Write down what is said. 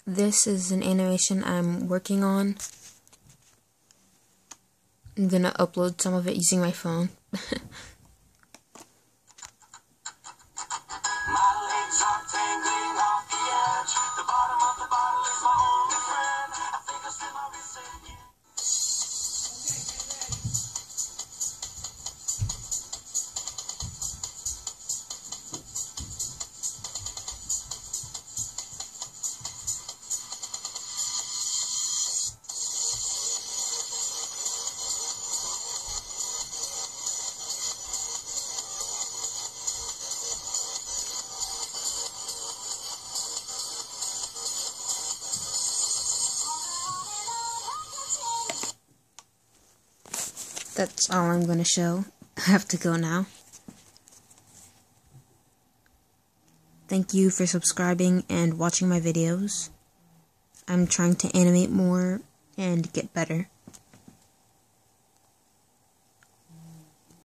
This is an animation I'm working on. I'm gonna upload some of it using my phone. That's all I'm going to show. I have to go now. Thank you for subscribing and watching my videos. I'm trying to animate more and get better.